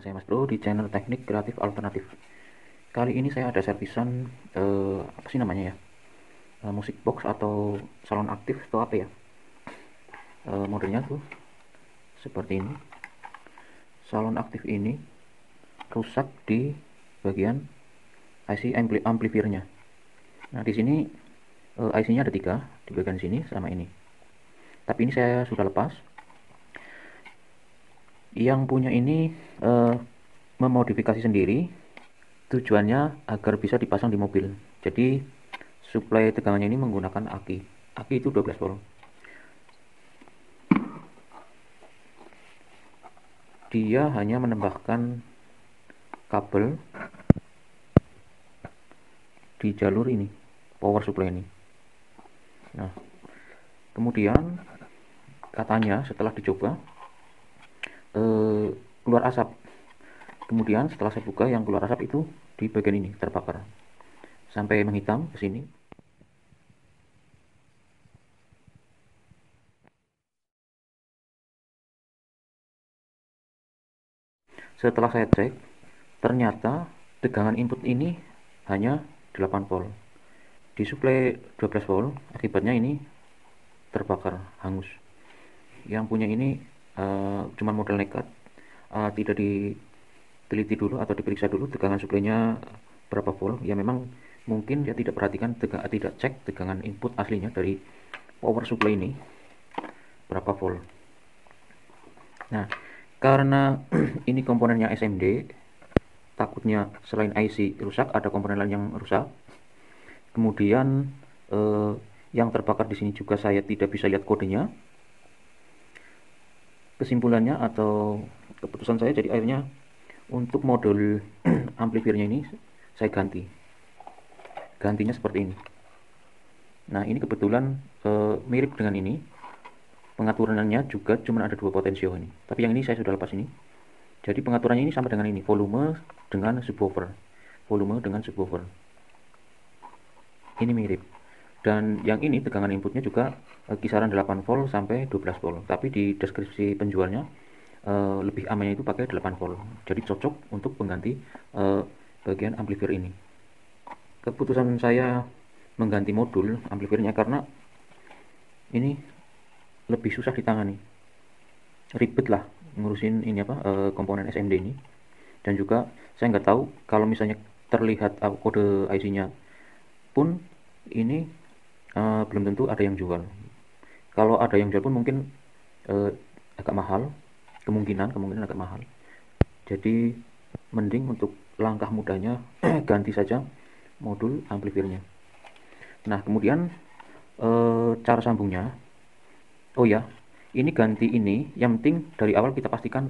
dengan saya Mas Bro di channel Teknik Kreatif Alternatif. Kali ini saya ada servisan apa sih namanya ya? Musik box atau salon aktif atau apa ya? Modelnya tuh seperti ini. Salon aktif ini rusak di bagian IC amplifiernya. Nah, di sini IC-nya ada 3 di bagian sini sama ini. Tapi ini saya sudah lepas. Yang punya ini memodifikasi sendiri. Tujuannya agar bisa dipasang di mobil. Jadi suplai tegangannya ini menggunakan aki. Aki itu 12 volt. Dia hanya menambahkan kabel di jalur ini, power supply ini. Nah, kemudian katanya setelah dicoba keluar asap. Kemudian setelah saya buka, yang keluar asap itu di bagian ini terbakar sampai menghitam ke sini. Setelah saya cek, ternyata tegangan input ini hanya 8 volt. Disuplai 12 volt, akibatnya ini terbakar, hangus. Yang punya ini cuma modal nekat, tidak diteliti dulu atau diperiksa dulu tegangan suplainya berapa volt. Ya memang mungkin dia tidak perhatikan, tidak cek tegangan input aslinya dari power supply ini berapa volt. Nah, karena ini komponennya SMD, takutnya selain IC rusak ada komponen lain yang rusak. Kemudian yang terbakar di sini juga saya tidak bisa lihat kodenya. Kesimpulannya atau keputusan saya jadi akhirnya untuk modul amplifiernya ini saya gantinya seperti ini. Nah, ini kebetulan mirip dengan ini, pengaturannya juga cuma ada 2 potensio ini, tapi yang ini saya sudah lepas ini. Jadi pengaturannya ini sama dengan ini, volume dengan subwoofer, ini mirip. Dan yang ini tegangan inputnya juga kisaran 8 volt sampai 12 volt, tapi di deskripsi penjualnya lebih amannya itu pakai 8 volt. Jadi cocok untuk pengganti bagian amplifier ini. Keputusan saya mengganti modul amplifiernya karena ini lebih susah ditangani, ribet lah ngurusin ini apa komponen SMD ini. Dan juga saya nggak tahu kalau misalnya terlihat kode IC-nya pun ini belum tentu ada yang jual. Kalau ada yang jual pun mungkin agak mahal, kemungkinan agak mahal. Jadi mending untuk langkah mudahnya ganti saja modul amplifiernya. Nah, kemudian cara sambungnya, oh ya, ini ganti ini, yang penting dari awal kita pastikan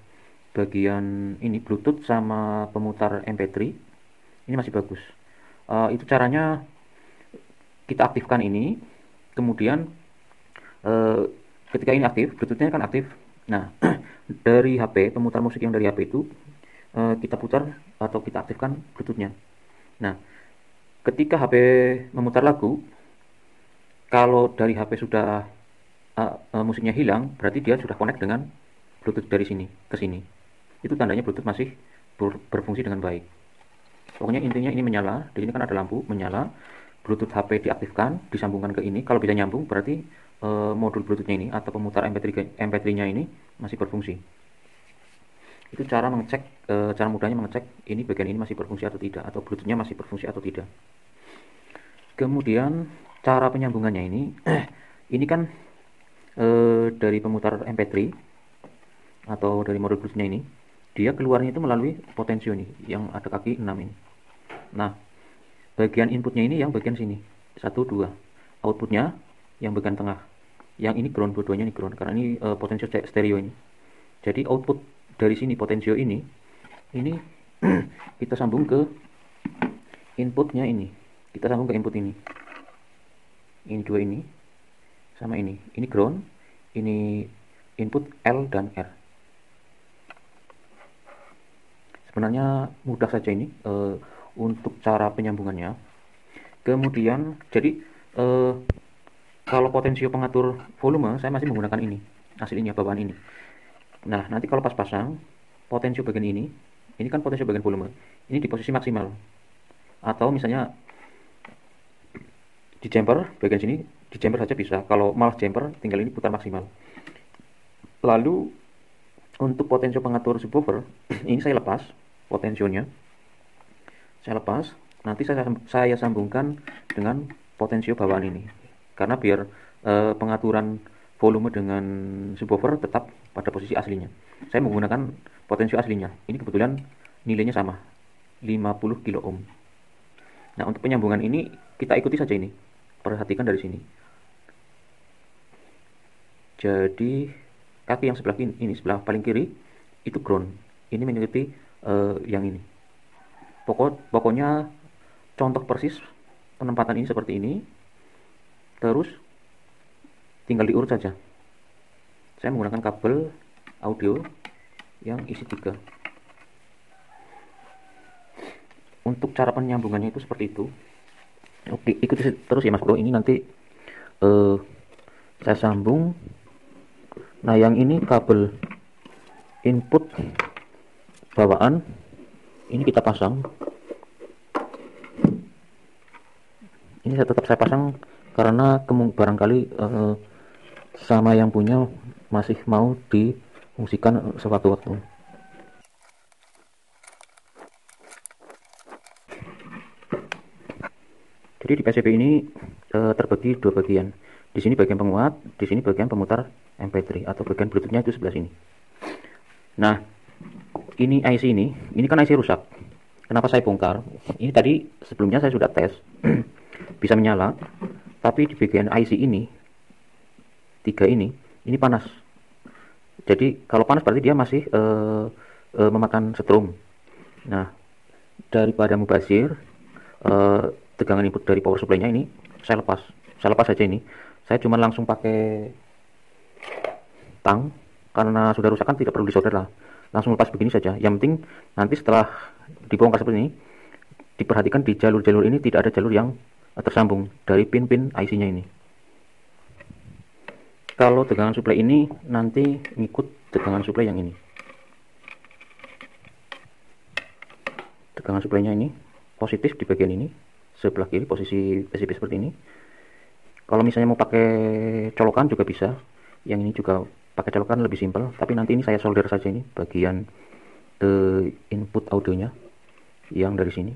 bagian ini Bluetooth sama pemutar MP3 ini masih bagus. Itu caranya kita aktifkan ini, kemudian ketika ini aktif, Bluetoothnya kan aktif. Nah, dari HP, pemutar musik yang dari HP itu kita putar atau kita aktifkan Bluetoothnya. Nah, ketika HP memutar lagu, kalau dari HP sudah musiknya hilang, berarti dia sudah connect dengan Bluetooth dari sini ke sini. Itu tandanya Bluetooth masih berfungsi dengan baik. Pokoknya intinya ini menyala, di sini kan ada lampu menyala, Bluetooth HP diaktifkan, disambungkan ke ini. Kalau bisa nyambung berarti modul Bluetoothnya ini atau pemutar MP3-nya ini masih berfungsi. Itu cara mengecek, cara mudahnya mengecek ini bagian ini masih berfungsi atau tidak, atau Bluetoothnya masih berfungsi atau tidak. Kemudian cara penyambungannya ini, ini kan dari pemutar MP3 atau dari modul Bluetoothnya ini, dia keluarnya itu melalui potensio ini yang ada kaki 6 ini. Nah, bagian inputnya ini yang bagian sini 1, 2, outputnya yang bagian tengah, yang ini ground, dua-duanya ini ground karena ini potensio stereo ini. Jadi output dari sini potensio ini kita sambung ke inputnya ini, kita sambung ke input ini dua ini sama ini ground, ini input L dan R. Sebenarnya mudah saja ini untuk cara penyambungannya. Kemudian jadi kalau potensio pengatur volume saya masih menggunakan ini aslinya bawaan ini. Nah, nanti kalau pas pasang potensio bagian ini kan potensio bagian volume, ini di posisi maksimal. Atau misalnya di jumper bagian sini, di jumper saja bisa. Kalau malas jumper, tinggal ini putar maksimal. Lalu untuk potensio pengatur subwoofer, ini saya lepas potensionya. Saya lepas, nanti saya sambungkan dengan potensio bawaan ini. Karena biar pengaturan volume dengan subwoofer tetap pada posisi aslinya. Saya menggunakan potensio aslinya. Ini kebetulan nilainya sama, 50 kilo ohm. Nah, untuk penyambungan ini kita ikuti saja ini. Perhatikan dari sini. Jadi kaki yang sebelah ini sebelah paling kiri itu ground. Ini mengikuti yang ini. Pokoknya contoh persis penempatan ini seperti ini. Terus tinggal diurut saja. Saya menggunakan kabel audio yang isi 3. Untuk cara penyambungannya itu seperti itu. Oke, ikuti terus ya Mas Bro. Ini nanti saya sambung. Nah, yang ini kabel input bawaan ini kita pasang. Ini tetap saya pasang karena barangkali sama yang punya masih mau difungsikan sewaktu waktu. Jadi di PCB ini terbagi dua bagian. Di sini bagian penguat, di sini bagian pemutar MP3 atau bagian Bluetooth-nya itu sebelah sini. Nah, ini IC ini kan IC rusak. Kenapa saya bongkar? Ini tadi sebelumnya saya sudah tes, bisa menyala, tapi di bagian IC ini, 3 ini panas. Jadi kalau panas berarti dia masih memakan setrum. Nah, daripada mubazir, tegangan input dari power supply-nya ini saya lepas saja ini. Saya cuma langsung pakai tang, karena sudah rusak kan tidak perlu disolder lah, langsung lepas begini saja. Yang penting nanti setelah dibongkar seperti ini, diperhatikan di jalur-jalur ini tidak ada jalur yang tersambung dari pin-pin IC-nya ini. Kalau tegangan supply ini nanti ngikut tegangan supply yang ini. Tegangan supply-nya ini positif di bagian ini, sebelah kiri posisi PCB seperti ini. Kalau misalnya mau pakai colokan juga bisa. Yang ini juga pakai colokan lebih simpel, tapi nanti ini saya solder saja ini bagian input audionya yang dari sini.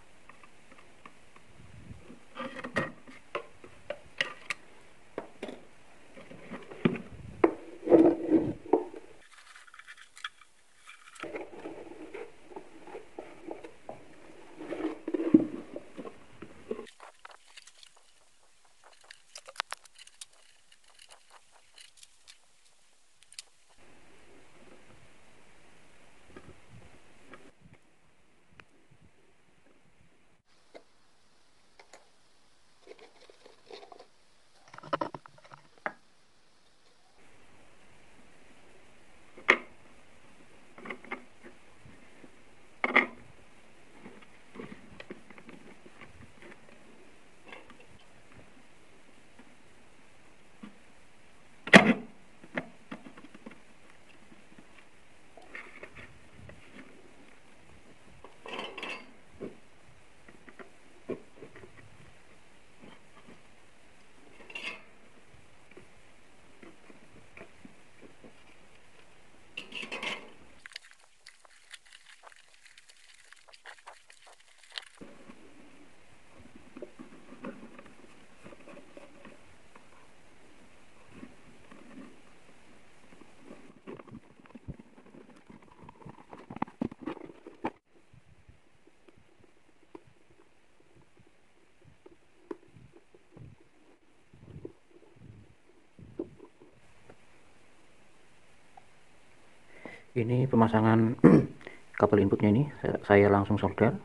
Ini pemasangan kabel inputnya ini saya langsung solder.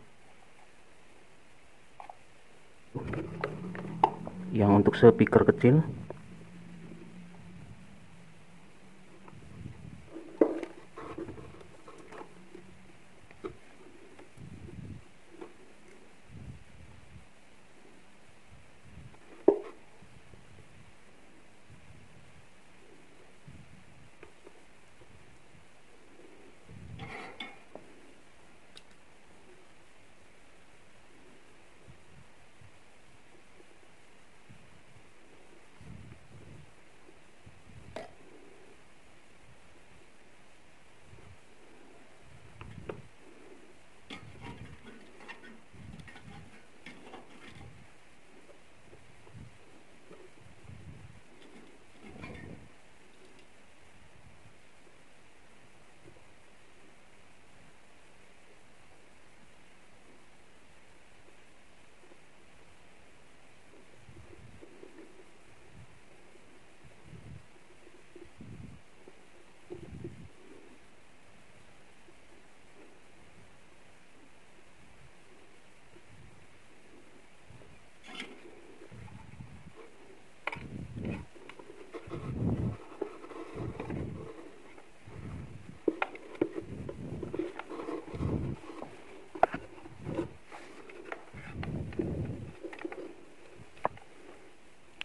Yang untuk speaker kecil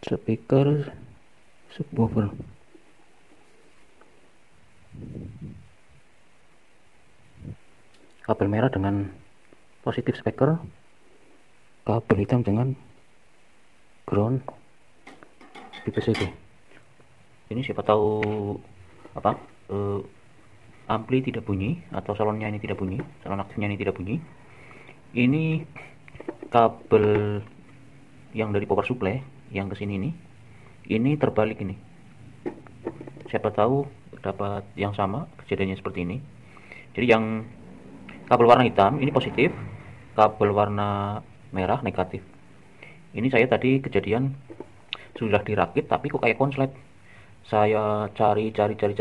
speaker subwoofer. Kabel merah dengan positif speaker, kabel hitam dengan ground di PCB. Ini siapa tahu apa ampli tidak bunyi atau salonnya ini tidak bunyi, salon aktifnya ini tidak bunyi. Ini kabel yang dari power supply yang ke sini ini terbalik ini. Siapa tahu dapat yang sama kejadiannya seperti ini. Jadi yang kabel warna hitam ini positif, kabel warna merah negatif. Ini saya tadi kejadian sudah dirakit tapi kok kayak konslet. Saya cari,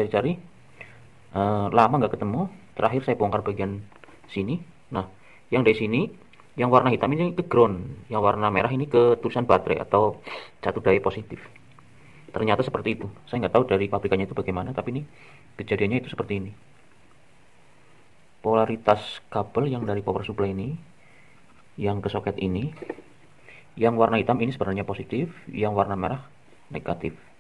lama nggak ketemu. Terakhir saya bongkar bagian sini. Nah, yang dari sini, yang warna hitam ini ke ground, yang warna merah ini ke tulisan baterai atau satu daya positif. Ternyata seperti itu. Saya nggak tahu dari pabrikannya itu bagaimana, tapi ini kejadiannya itu seperti ini. Polaritas kabel yang dari power supply ini, yang ke soket ini, yang warna hitam ini sebenarnya positif, yang warna merah negatif.